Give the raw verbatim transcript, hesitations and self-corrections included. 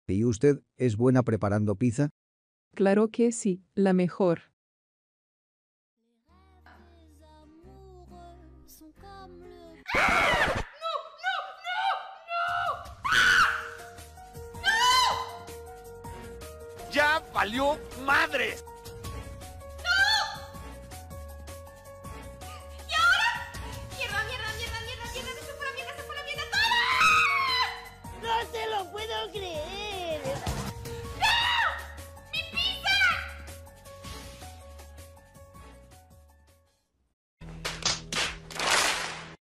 ¿Y usted es buena preparando pizza? Claro que sí, la mejor. ¡Ya valió madres! ¡Mierda, mierda, mierda, mierda, mierda! ¡Se fue la mierda, se fue la mierda, se fue la mierda! ¡Todo! ¡No te lo puedo creer!